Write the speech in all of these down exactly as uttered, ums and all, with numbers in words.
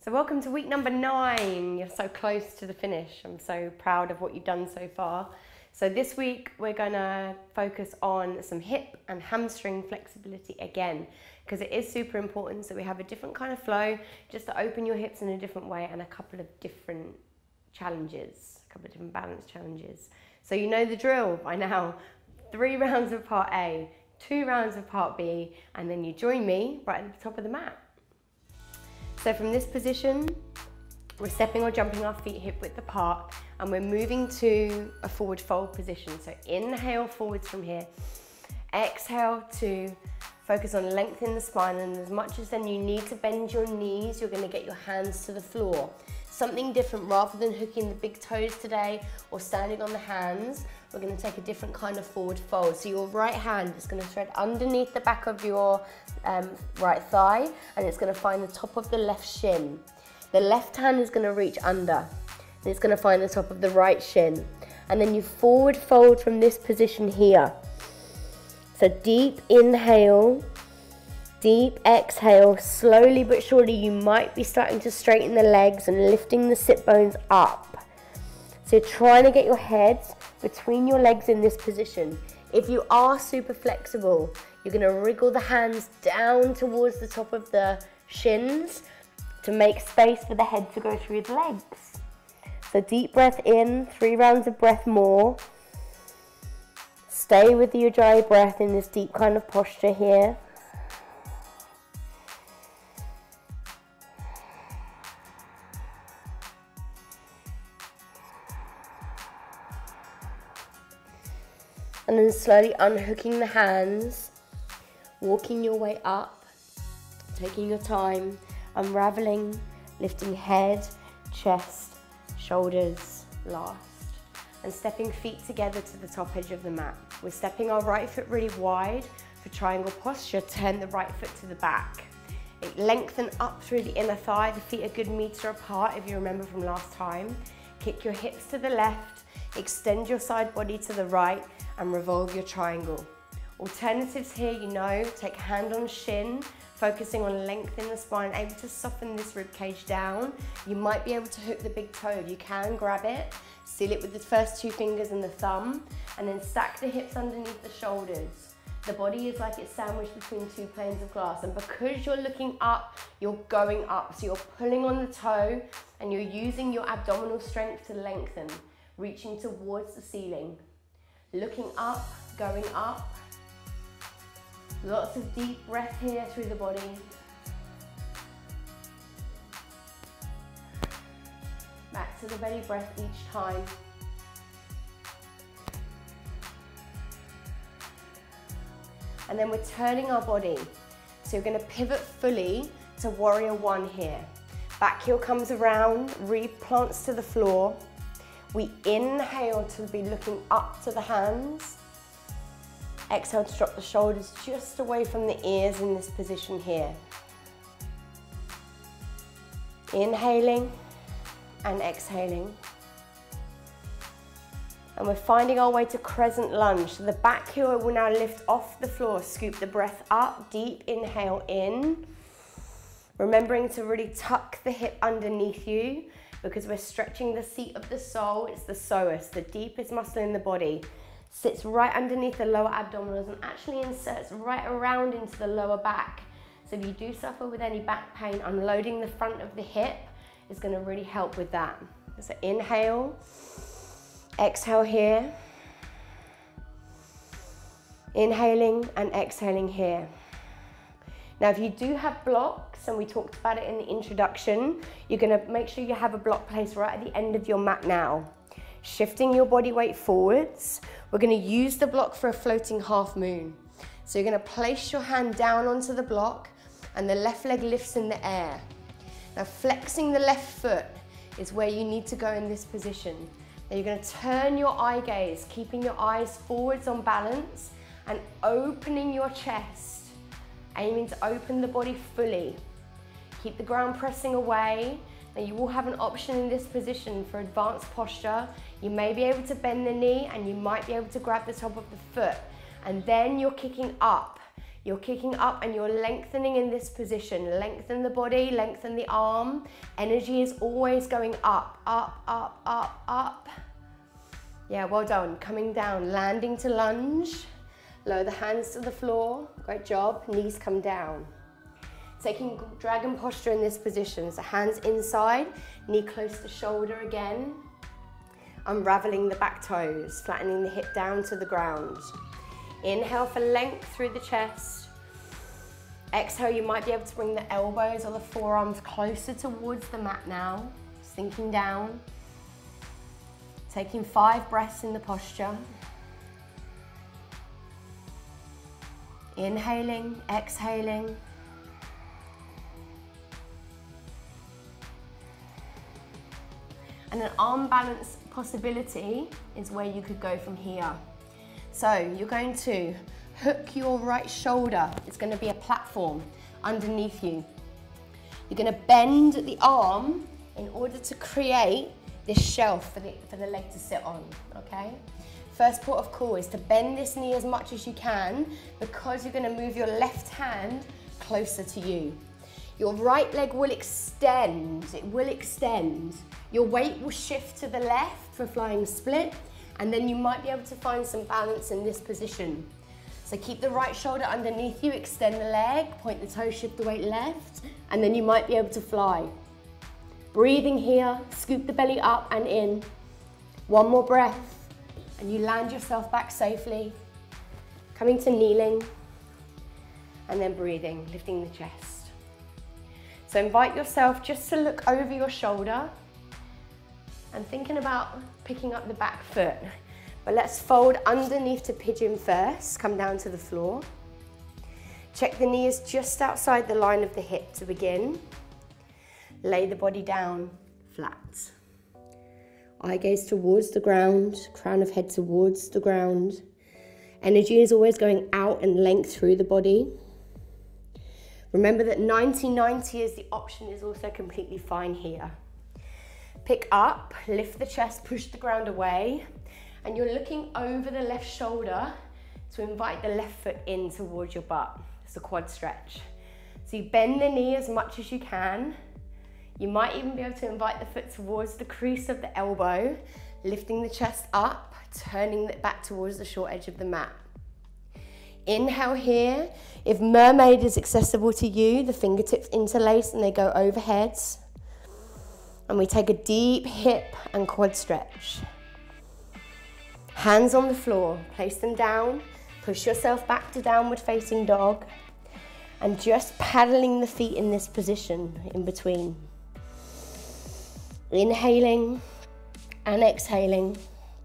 So welcome to week number nine. You're so close to the finish. I'm so proud of what you've done so far. So this week we're gonna focus on some hip and hamstring flexibility again, because it is super important. So we have a different kind of flow, just to open your hips in a different way, and a couple of different challenges, a couple of different balance challenges. So you know the drill by now. Three rounds of part A, two rounds of part B, and then you join me right at the top of the mat. So from this position, we're stepping or jumping our feet hip width apart, and we're moving to a forward fold position. So inhale forwards from here, exhale to focus on lengthening the spine, and as much as then you need to bend your knees, you're gonna get your hands to the floor. Something different, rather than hooking the big toes today or standing on the hands, we're gonna take a different kind of forward fold. So your right hand is gonna thread underneath the back of your um, right thigh, and it's gonna find the top of the left shin. The left hand is gonna reach under, and it's gonna find the top of the right shin. And then you forward fold from this position here. So deep inhale, deep exhale, slowly but surely you might be starting to straighten the legs and lifting the sit bones up. So you're trying to get your head between your legs in this position. If you are super flexible, you're gonna wriggle the hands down towards the top of the shins to make space for the head to go through the legs. So deep breath in, three rounds of breath more. Stay with your dry breath in this deep kind of posture here. And then slowly unhooking the hands, walking your way up, taking your time, unraveling, lifting head, chest, shoulders last, and stepping feet together to the top edge of the mat. We're stepping our right foot really wide for triangle posture. Turn the right foot to the back. It lengthen up through the inner thigh, the feet a good meter apart if you remember from last time. Kick your hips to the left, extend your side body to the right, and revolve your triangle. Alternatives here, you know, take hand on shin, focusing on lengthening the spine, able to soften this rib cage down. You might be able to hook the big toe. You can grab it, seal it with the first two fingers and the thumb, and then stack the hips underneath the shoulders. The body is like it's sandwiched between two planes of glass, and because you're looking up, you're going up. So you're pulling on the toe, and you're using your abdominal strength to lengthen, reaching towards the ceiling. Looking up, going up. Lots of deep breath here through the body. Back to the belly breath each time. And then we're turning our body. So you're gonna pivot fully to warrior one here. Back heel comes around, replants to the floor. We inhale to be looking up to the hands. Exhale to drop the shoulders just away from the ears in this position here. Inhaling and exhaling. And we're finding our way to crescent lunge. So the back heel will now lift off the floor. Scoop the breath up, deep inhale in. Remembering to really tuck the hip underneath you, because we're stretching the seat of the soul. It's the psoas, the deepest muscle in the body. Sits right underneath the lower abdominals and actually inserts right around into the lower back. So if you do suffer with any back pain, unloading the front of the hip is gonna really help with that. So inhale, exhale here. Inhaling and exhaling here. Now, if you do have blocks, and we talked about it in the introduction, you're gonna make sure you have a block placed right at the end of your mat now. Shifting your body weight forwards, we're gonna use the block for a floating half moon. So you're gonna place your hand down onto the block, and the left leg lifts in the air. Now, flexing the left foot is where you need to go in this position. Now you're gonna turn your eye gaze, keeping your eyes forwards on balance, and opening your chest. Aiming to open the body fully. Keep the ground pressing away. Now you will have an option in this position for advanced posture. You may be able to bend the knee, and you might be able to grab the top of the foot. And then you're kicking up. You're kicking up and you're lengthening in this position. Lengthen the body, lengthen the arm. Energy is always going up, up, up, up, up. Yeah, well done. Coming down, landing to lunge. Lower the hands to the floor. Great job. Knees come down. Taking dragon posture in this position. So hands inside, knee close to shoulder again. Unraveling the back toes, flattening the hip down to the ground. Inhale for length through the chest. Exhale, you might be able to bring the elbows or the forearms closer towards the mat now. Sinking down. Taking five breaths in the posture. Inhaling, exhaling. And an arm balance possibility is where you could go from here. So you're going to hook your right shoulder. It's going to be a platform underneath you. You're going to bend the arm in order to create this shelf for the, for the leg to sit on, okay? First port of call is to bend this knee as much as you can because you're going to move your left hand closer to you. Your right leg will extend, it will extend. Your weight will shift to the left for flying split, and then you might be able to find some balance in this position. So keep the right shoulder underneath you, extend the leg, point the toe, shift the weight left, and then you might be able to fly. Breathing here, scoop the belly up and in. One more breath, and you land yourself back safely. Coming to kneeling, and then breathing, lifting the chest. So invite yourself just to look over your shoulder and thinking about picking up the back foot. But let's fold underneath to pigeon first, come down to the floor. Check the knee is just outside the line of the hip to begin. Lay the body down flat. Eye gaze towards the ground, crown of head towards the ground. Energy is always going out and length through the body. Remember that ninety ninety is the option is also completely fine here. Pick up, lift the chest, push the ground away, and you're looking over the left shoulder to invite the left foot in towards your butt. It's a quad stretch. So you bend the knee as much as you can. You might even be able to invite the foot towards the crease of the elbow, lifting the chest up, turning it back towards the short edge of the mat. Inhale here. If mermaid is accessible to you, the fingertips interlace and they go overhead. And we take a deep hip and quad stretch. Hands on the floor, place them down, push yourself back to downward facing dog, and just paddling the feet in this position in between. Inhaling and exhaling.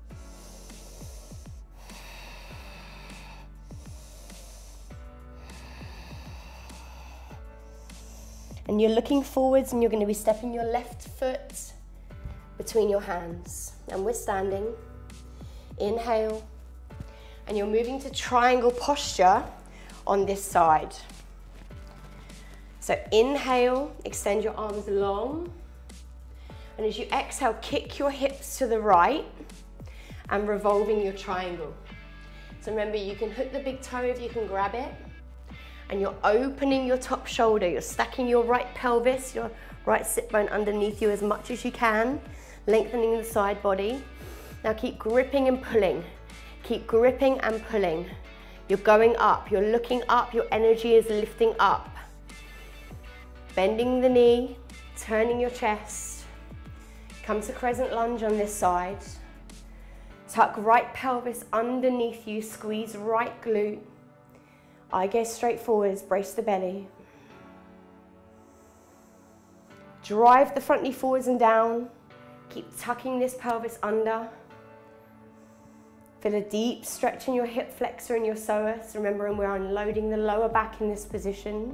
And you're looking forwards and you're going to be stepping your left foot between your hands. And we're standing. Inhale. And you're moving to triangle posture on this side. So inhale, extend your arms long. And as you exhale, kick your hips to the right and revolving your triangle. So remember, you can hook the big toe if you can grab it. And you're opening your top shoulder. You're stacking your right pelvis, your right sit bone underneath you as much as you can, lengthening the side body. Now keep gripping and pulling. Keep gripping and pulling. You're going up, you're looking up, your energy is lifting up. Bending the knee, turning your chest. Come to crescent lunge on this side. Tuck right pelvis underneath you, squeeze right glute. Eye gaze straight forwards, brace the belly. Drive the front knee forwards and down. Keep tucking this pelvis under. Feel a deep stretch in your hip flexor and your psoas. Remembering we're unloading the lower back in this position.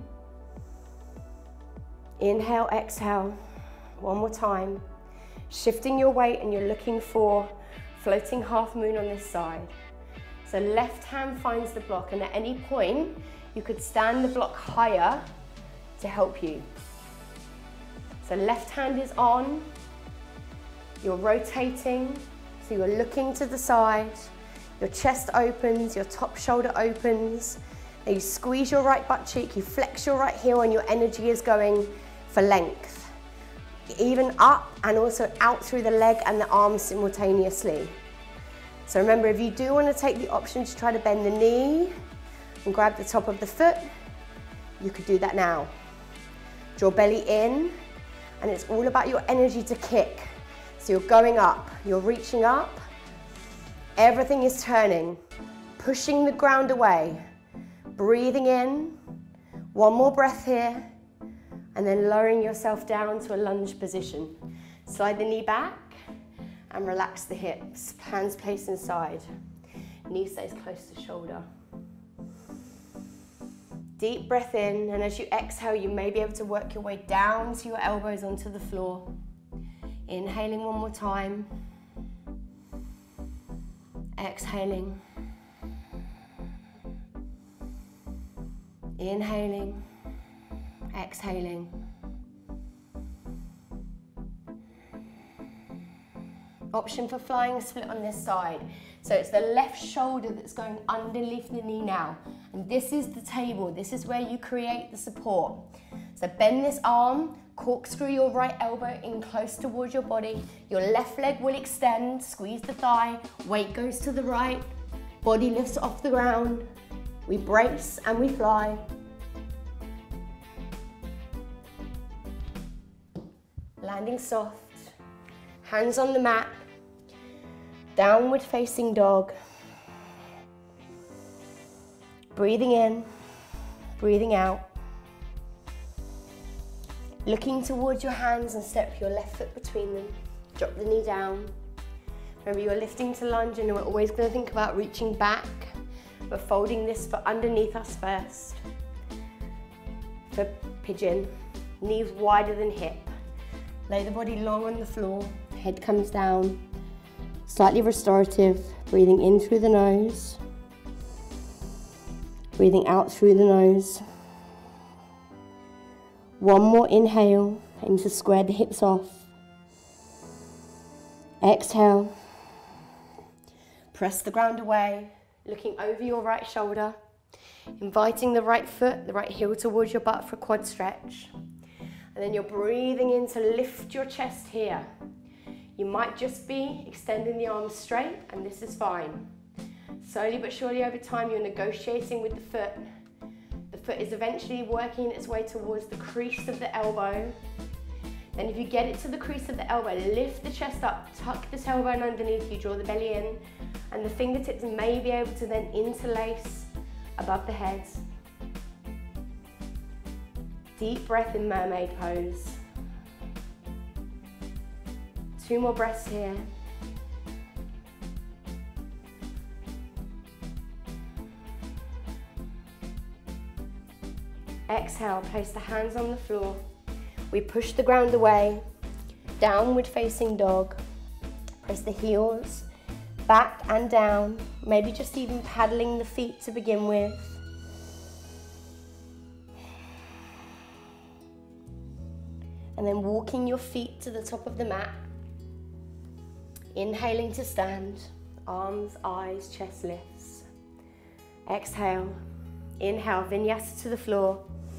Inhale, exhale. One more time. Shifting your weight and you're looking for floating half moon on this side. So left hand finds the block, and at any point, you could stand the block higher to help you. So left hand is on, you're rotating, so you're looking to the side, your chest opens, your top shoulder opens, Now you squeeze your right butt cheek, you flex your right heel, and your energy is going for length. Even up and also out through the leg and the arms simultaneously. So remember, if you do want to take the option to try to bend the knee and grab the top of the foot, you could do that now. Draw belly in, and it's all about your energy to kick. So you're going up, you're reaching up, everything is turning, pushing the ground away, breathing in, one more breath here, and then lowering yourself down to a lunge position. Slide the knee back and relax the hips, hands placed inside. Knee stays close to shoulder. Deep breath in, and as you exhale, you may be able to work your way down to your elbows onto the floor. Inhaling one more time. Exhaling. Inhaling. Exhaling. Option for flying split on this side. So it's the left shoulder that's going underneath the knee now. And this is the table. This is where you create the support. So bend this arm, corkscrew your right elbow in close towards your body. Your left leg will extend, squeeze the thigh, weight goes to the right, body lifts off the ground. We brace and we fly. Landing soft, hands on the mat, downward facing dog. Breathing in, breathing out. Looking towards your hands and step your left foot between them. Drop the knee down. Remember, you're lifting to lunge and we're always going to think about reaching back, but folding this foot underneath us first. For pigeon, knees wider than hip. Lay the body long on the floor, head comes down. Slightly restorative, breathing in through the nose. Breathing out through the nose. One more inhale, aim to square the hips off. Exhale. Press the ground away, looking over your right shoulder, inviting the right foot, the right heel towards your butt for a quad stretch. And then you're breathing in to lift your chest here. You might just be extending the arms straight, and this is fine. Slowly but surely over time, you're negotiating with the foot. The foot is eventually working its way towards the crease of the elbow. Then if you get it to the crease of the elbow, lift the chest up, tuck the tailbone underneath you, draw the belly in, and the fingertips may be able to then interlace above the head. Deep breath in mermaid pose. Two more breaths here. Exhale, place the hands on the floor. We push the ground away, downward facing dog. Press the heels back and down, maybe just even paddling the feet to begin with. And then walking your feet to the top of the mat. Inhaling to stand, arms, eyes, chest lifts. Exhale, inhale, vinyasa to the floor.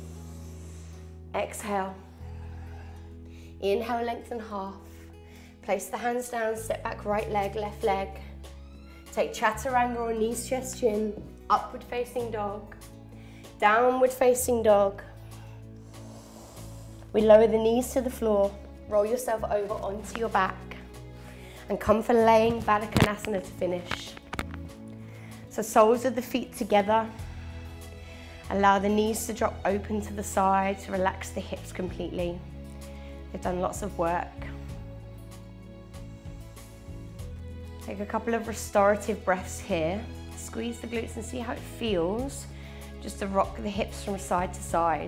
Exhale, inhale, lengthen half. Place the hands down, step back, right leg, left leg. Take chaturanga or knees, chest, chin. Upward facing dog, downward facing dog. We lower the knees to the floor, roll yourself over onto your back, and come for laying Baddha Konasana to finish. So soles of the feet together. Allow the knees to drop open to the side to relax the hips completely. They've done lots of work. Take a couple of restorative breaths here. Squeeze the glutes and see how it feels just to rock the hips from side to side.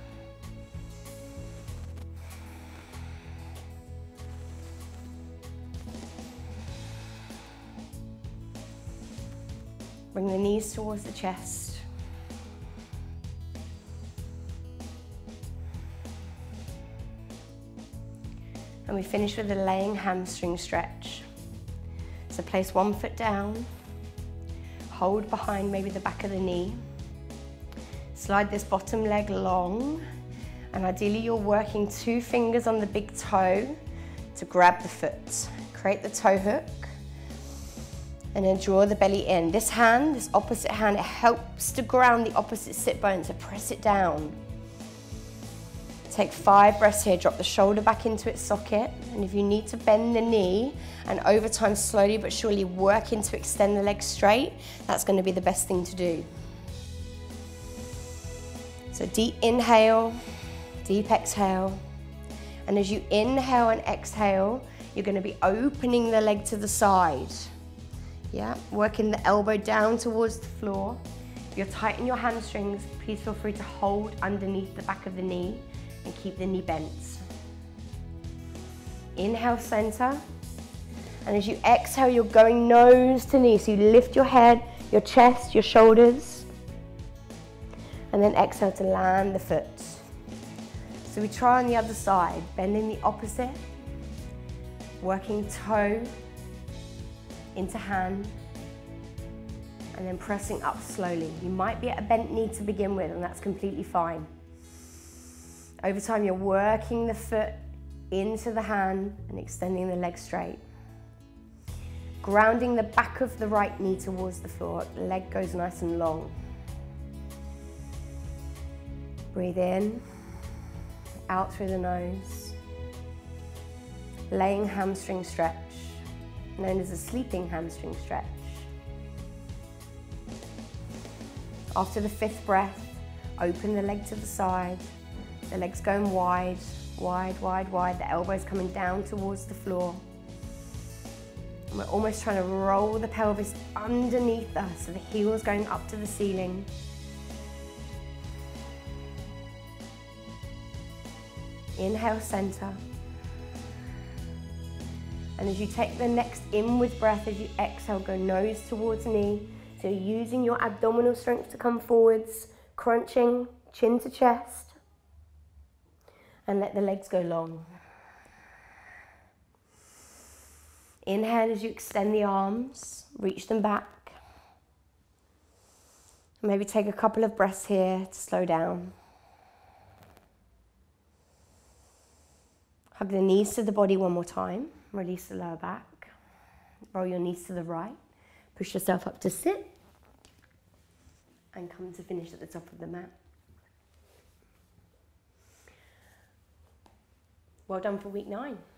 Bring the knees towards the chest. And we finish with a laying hamstring stretch. So place one foot down, hold behind maybe the back of the knee, Slide this bottom leg long, and ideally you're working two fingers on the big toe to grab the foot. Create the toe hook, and then draw the belly in. This hand, this opposite hand, it helps to ground the opposite sit bone, to press it down. Take five breaths here, drop the shoulder back into its socket, and if you need to bend the knee, and over time slowly but surely working to extend the leg straight, that's going to be the best thing to do. So deep inhale, deep exhale, and as you inhale and exhale, you're going to be opening the leg to the side. Yeah, working the elbow down towards the floor. If you're tight in your hamstrings, please feel free to hold underneath the back of the knee and keep the knee bent. Inhale, center. And as you exhale, you're going nose to knee. So you lift your head, your chest, your shoulders. And then exhale to land the foot. So we try on the other side, bending the opposite, working toe into hand, and then pressing up slowly. You might be at a bent knee to begin with, and that's completely fine. Over time, you're working the foot into the hand and extending the leg straight. Grounding the back of the right knee towards the floor, the leg goes nice and long. Breathe in, out through the nose. Laying hamstring stretch, known as a sleeping hamstring stretch. After the fifth breath, open the leg to the side. The leg's going wide, wide, wide, wide. The elbow's coming down towards the floor. And we're almost trying to roll the pelvis underneath us, so the heel's going up to the ceiling. Inhale, center. And as you take the next inward breath, as you exhale, go nose towards knee. So you're using your abdominal strength to come forwards, crunching chin to chest. And let the legs go long. Inhale as you extend the arms, reach them back. Maybe take a couple of breaths here to slow down. Hug the knees to the body one more time. Release the lower back. Roll your knees to the right. Push yourself up to sit. And come to finish at the top of the mat. Well done for week nine.